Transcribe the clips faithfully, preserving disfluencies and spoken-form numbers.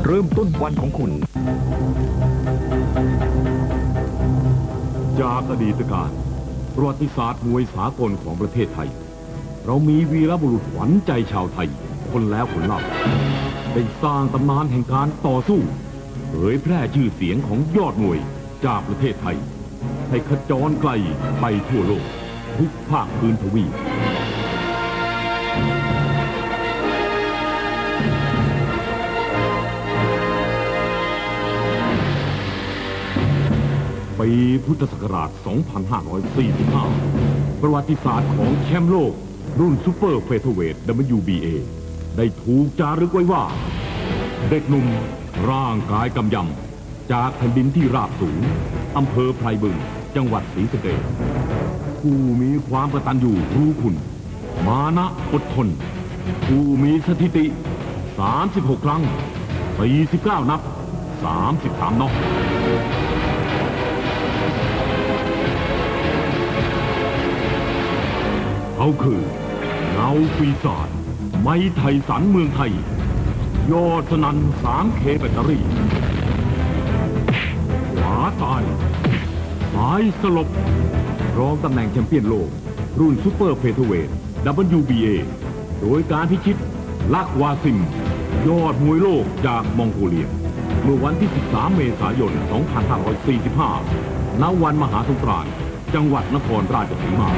เริ่มต้นวันของคุณจากอดีตการประวัติศาสตร์มวยสากลของประเทศไทยเรามีวีรบุรุษขวัญใจชาวไทยคนแล้วคนเล่าได้สร้างตำนานแห่งการต่อสู้เผยแพร่ชื่อเสียงของยอดมวยจากประเทศไทยให้ขจรไกลไปทั่วโลกทุกภาคพื้นทวีปปีพุทธศักราช สองพันห้าร้อยสี่สิบห้า ประวัติศาสตร์ของแชมป์โลกรุ่นซูเปอร์เฟเธอร์เวท ดับเบิลยู บี เอ ได้ถูกจารึกไว้ว่าเด็กหนุ่มร่างกายกำยำจากแผ่นดินที่ราบสูงอำเภอไพรบึงจังหวัดศรีสะเกษผู้มีความกตัญญูรู้คุณมานะอดทนผู้มีสถิติ สามสิบหก ครั้ง สี่สิบเก้า นับ สามสิบสาม น็อกเขาคือเงาปีศาจไม้ไทยสันเมืองไทยยอดสนั่น สามเค แบตเตอรี่ขวาตายซ้ายสลบรองตำแหน่งแชมเปี้ยนโลกรุ่นซูเปอร์เฟเธอร์เวท ดับเบิลยู บี เอ โดยการพิชิตลักวาซิมยอดมวยโลกจากมองโกเลียเมื่อวันที่ สิบสาม เมษายน สองพันห้าร้อยสี่สิบห้า ณ วันมหาสงกรานต์จังหวัดนครราชสีมา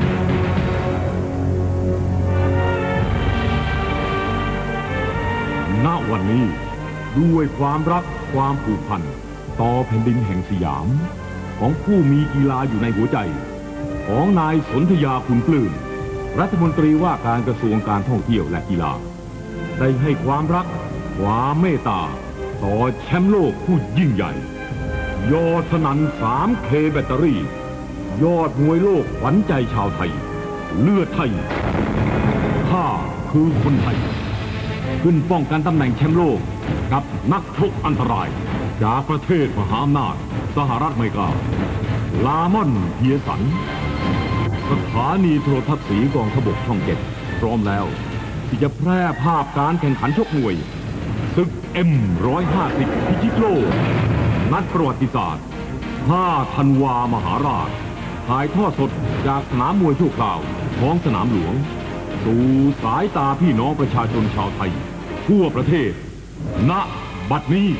ณ วันนี้ด้วยความรักความผูกพันต่อแผ่นดินแห่งสยามของผู้มีกีฬาอยู่ในหัวใจของนายสนธยาคุณปลื้มรัฐมนตรีว่าการกระทรวงการท่องเที่ยวและกีฬาได้ให้ความรักความเมตตาต่อแชมป์โลกผู้ยิ่งใหญ่ยอดสนั่น สามเค แบตเตอรี่ยอดมวยโลกขวัญใจชาวไทยเลือดไทยข้าคือคนไทยขึ้นป้องกันตำแหน่งแชมป์โลกกับนักชกอันตรายจากประเทศมหาอำนาจสหรัฐอเมริกาลามอนเพียสันสถานีโทรทัศน์สีกองทพบกช่องเจ็ดพร้อมแล้วที่จะแพร่ภาพการแข่งขันชกมวยศึก เอ็ม หนึ่งร้อยห้าสิบ พิชิตโลกนัดประวัติศาสตร์ห้า ธันวามหาราชถ่ายทอดสดจากสนามมวยชั่วคราวของสนามหลวงสู่สายตาพี่น้องประชาชนชาวไทยทั่วประเทศณ บัดนี้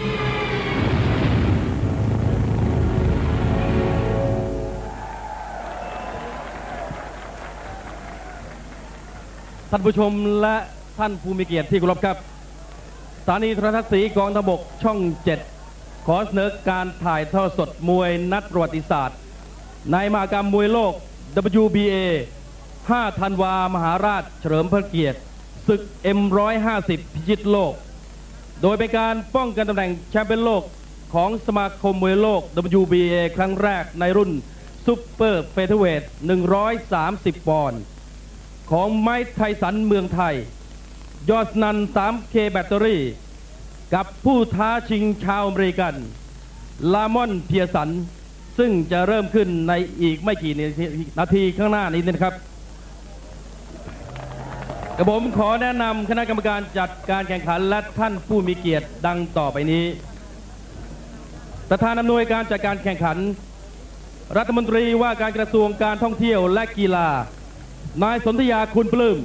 ท่านผู้ชมและท่านผู้มีเกียรติที่เคารพครับสถานีโทรทัศน์สีกองทพบกช่องเจ็ดขอเสนอการถ่ายทอดสดมวยนัดประวัติศาสตร์ในมหกรรมมวยโลก ดับเบิลยู บี เอ ห้า ธันวามหาราชเฉลิมพระเกียรติศึก เอ็ม หนึ่งร้อยห้าสิบ พิชิตโลกโดยเป็นการป้องกันตำแหน่งแชมป์เปี้ยนโลกของสมาคมมวยโลก ดับเบิลยู บี เอ ครั้งแรกในรุ่นซุปเปอร์เฟเธอร์เวท หนึ่งร้อยสามสิบ ปอนด์ของไม้ไทยสันเมืองไทยยอดนัน สามเค แบตเตอรี่กับผู้ท้าชิงชาวอเมริกันลามอนเพียสันซึ่งจะเริ่มขึ้นในอีกไม่กี่นาทีข้างหน้านี้นะครับกระผมขอแนะนำคณะกรรมการจัดการแข่งขันและท่านผู้มีเกียรติดังต่อไปนี้ประธานอำนวยการจัดการแข่งขันรัฐมนตรีว่าการกระทรวงการท่องเที่ยวและกีฬานายสนธยาคุณปลื้ม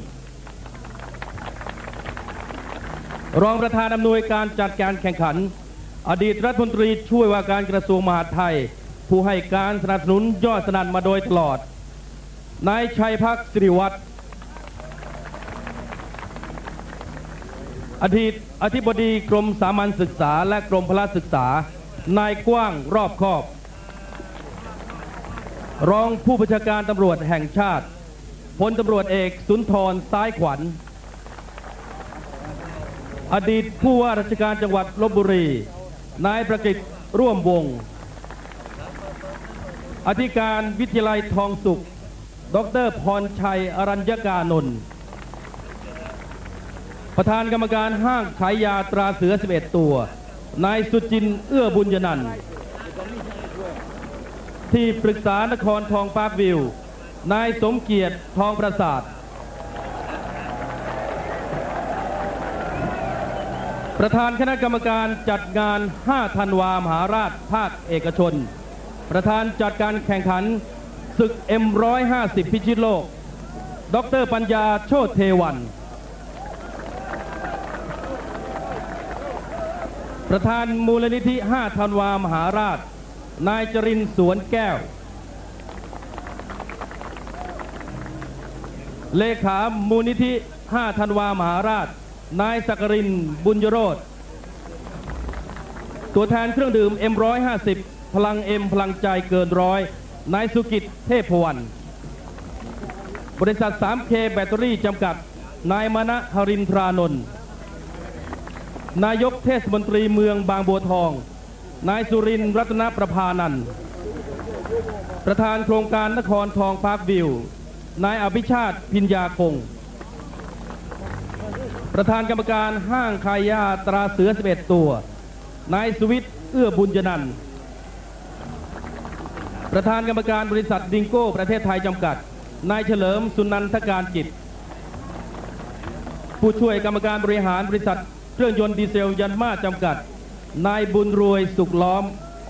รองประธานอำนวยการจัดการแข่งขันอดีตรัฐมนตรีช่วยว่าการกระทรวงมหาดไทยผู้ให้การสนับสนุนยอดสนั่นมาโดยตลอดนายชัยภักดิ์สิริวัฒน์อดีตอธิบดีกรมสามัญศึกษาและกรมพละศึกษานายกว้างรอบคอบรองผู้บัญชาการตำรวจแห่งชาติพลตำรวจเอกสุนทรซ้ายขวัญอดีตผู้ว่าราชการจังหวัดลพบุรีนายประกิตร่วมวงอธิการวิทยาลัยทองสุขดร.พรชัยอรัญญกานนท์ประธานกรรมการห้างขายยาตราเสือสิบเอ็ดตัวนายสุจินเอื้อบุญยนันท์ที่ปรึกษานครทองปาร์ควิวนายสมเกียรติทองประสาทประธานคณะกรรมการจัดงานห้าธันวามหาราชภาคเอกชนประธานจัดการแข่งขันศึก เอ็ม หนึ่งร้อยห้าสิบ พิชิตโลกดร.ปัญญาโชติเทวันประธานมูลนิธิห้าธันวามหาราชนายจรินทร์สวนแก้วเลขามูลนิธิห้าธันวามหาราชนายสักรินทร์บุญยโรธตัวแทนเครื่องดื่ม เอ็ม หนึ่งร้อยห้าสิบ พลังเอ็มพลังใจเกินร้อยนายสุกิจเทพวรรณบริษัท สามเค แบตเตอรี่จำกัดนายมณะหรินทรานนท์นายกเทศมนตรีเมืองบางบัวทองนายสุรินทร์รัตนประภานันท์ประธานโครงการนครทองพาร์ควิวนายอภิชาติพิญญาคงประธานกรรมการห้างขายยาตราเสือสิบเอ็ดตัวนายสุวิทย์เอื้อบุญยนันท์ประธานกรรมการบริษัทดิงโก้ประเทศไทยจำกัดนายเฉลิมสุนันทการกิจผู้ช่วยกรรมการบริหารบริษัทเครื่องยนต์ดีเซลยันมาจำกัดนายบุญรวยสุขล้อม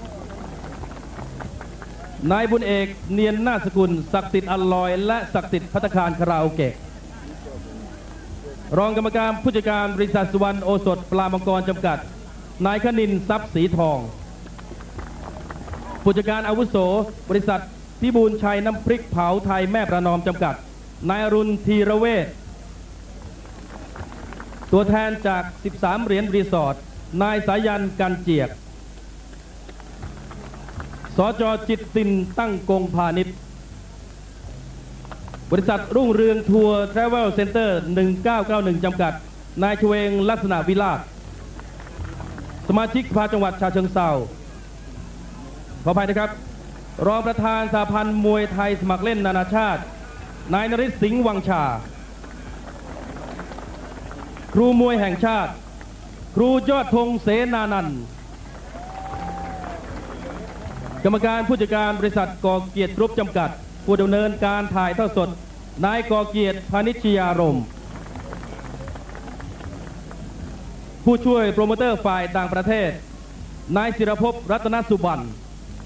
นายบุญเอกเนียนนาสกุลศักดิ์สิทธิ์อัลลอยและศักดิ์สิทธิ์ภัตตาคารคาราโอเกะรองกรรมการผู้จัดการบริษัทสุวรรณโอสถปลามังกรจำกัดนายคณินทรัพย์สีทองผู้จัดการอาวุโสบริษัทพิบูลชัยน้ำพริกเผาไทยแม่ประนอมจำกัดนายอรุณธีระเวชตัวแทนจากสิบสามเหรียญรีสอร์ทนายสายันกันเจียกสจ.จิตตินตั้งกงพาณิชย์บริษัทรุ่งเรืองทัวร์ทราเวลเซ็นเตอร์หนึ่งเก้าเก้าหนึ่งจำกัดนายชเวงลักษณะวิลาศสมาชิกสภาจังหวัดฉะเชิงเทราขออภัยนะครับรองประธานสหพันธ์มวยไทยสมัครเล่นนานาชาตินายนฤทธิ์สิงห์วังชาครูมวยแห่งชาติครูยอดธงเสนานันท์กรรมการผู้จัดการบริษัทกอเกียรติกรุ๊ปจำกัดผู้ดำเนินการถ่ายทอดสดนายกอเกียรติพานิชยารมณ์ผู้ช่วยโปรโมเตอร์ฝ่ายต่างประเทศนายศิรภพรัตนสุบรรณ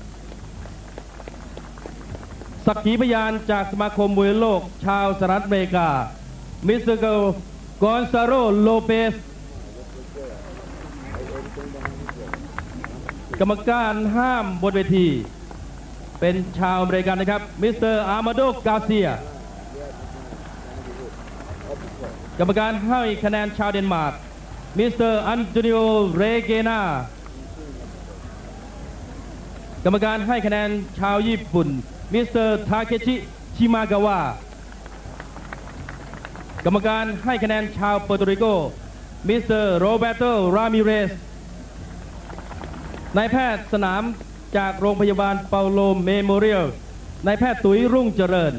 สักขีพยานจากสมาคมมวยโลกชาวสหรัฐอเมริกามิสเตอร์กอนซาโรโลเปสกรรมการห้ามบนเวทีเป็นชาวอเมริกันนะครับมิสเตอร์อาร์มาโดกาเซียกรรมการให้คะแนนชาวเดนมาร์กมิสเตอร์อันโตนิโอเรเกนากรรมการให้คะแนนชาวญี่ปุ่นมิสเตอร์ทาเคชิชิมากาวะกรรมการให้คะแนนชาวเปอร์โตริโกมิสเตอร์โรเบโตรามิเรสนายแพทย์สนามจากโรงพยาบาลเปาโลเมโมเรียลนายแพทย์ตุ๋ยรุ่งเจริญ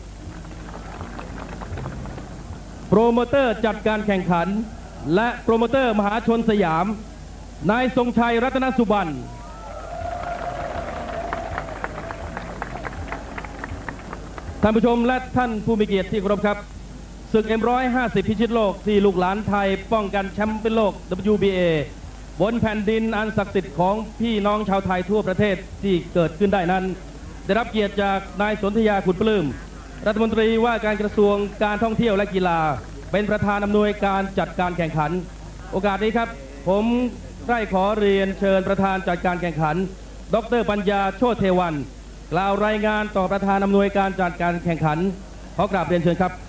โปรโมเตอร์จัดการแข่งขันและโปรโมเตอร์มหาชนสยามนายทรงชัยรัตนสุบรรณท่านผู้ชมและท่านผู้มีเกียรติที่เคารพครับศึก เอ็ม หนึ่งร้อยห้าสิบ พิชิตโลกที่ลูกหลานไทยป้องกันแชมป์เป็นโลก ดับเบิลยู บี เอ บนแผ่นดินอันศักดิ์สิทธิ์ของพี่น้องชาวไทยทั่วประเทศที่เกิดขึ้นได้นั้นได้รับเกียรติจากนายสนธยาขุนปลื้มรัฐมนตรีว่าการกระทรวงการท่องเที่ยวและกีฬาเป็นประธานอำนวยการจัดการแข่งขันโอกาสนี้ครับผมได้ขอเรียนเชิญประธานจัดการแข่งขันดร.ปัญญาโชติเทวันกล่าวรายงานต่อประธานอำนวยการจัดการแข่งขันขอกราบเรียนเชิญครับ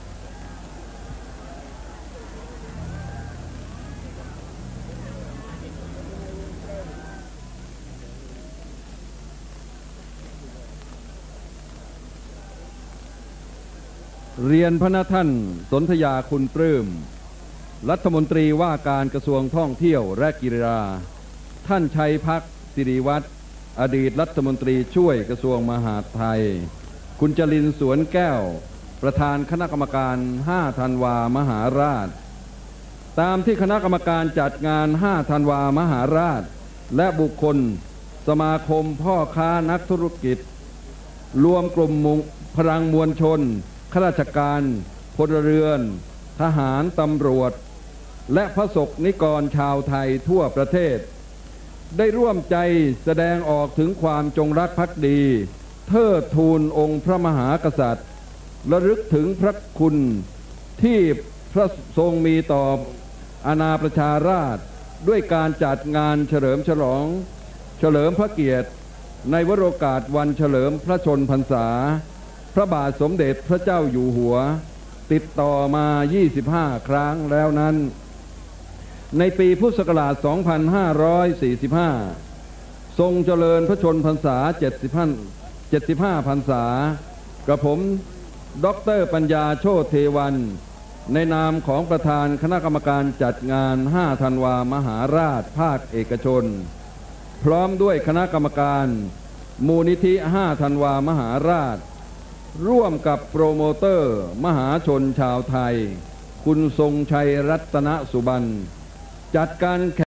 เรียนพระท่านสนธยาคุณปลื้มรัฐมนตรีว่าการกระทรวงท่องเที่ยวและกีฬาท่านชัยพักสิริวัฒน์อดีตรัฐมนตรีช่วยกระทรวงมหาดไทยคุณจรินทร์สวนแก้วประธานคณะกรรมการห้าธันวามหาราชตามที่คณะกรรมการจัดงานห้าธันวามหาราชและบุคคลสมาคมพ่อค้านักธุรกิจรวมกลุ่มพลังมวลชนข้าราชการพลเรือนทหารตำรวจและพระสงฆ์นิกรชาวไทยทั่วประเทศได้ร่วมใจแสดงออกถึงความจงรักภักดีเทิดทูนองค์พระมหากษัตริย์ระลึกถึงพระคุณที่พระทรงมีต่ออาณาประชาราษฎร์ด้วยการจัดงานเฉลิมฉลองเฉลิมพระเกียรติในวโรกาสวันเฉลิมพระชนพรรษาพระบาทสมเด็จพระเจ้าอยู่หัวติดต่อมายี่สิบห้าครั้งแล้วนั้นในปีพุทธศักราช สองพันห้าร้อยสี่สิบห้า ทรงเจริญพระชนพรรษา เจ็ดสิบห้า พรรษากระผมดร.ปัญญาโชติเทวันในนามของประธานคณะกรรมการจัดงาน ห้า ธันวามหาราชภาคเอกชนพร้อมด้วยคณะกรรมการมูลนิธิ ห้า ธันวามหาราชร่วมกับโปรโมเตอร์มหาชนชาวไทยคุณทรงชัยรัตนสุบรรณจัดการ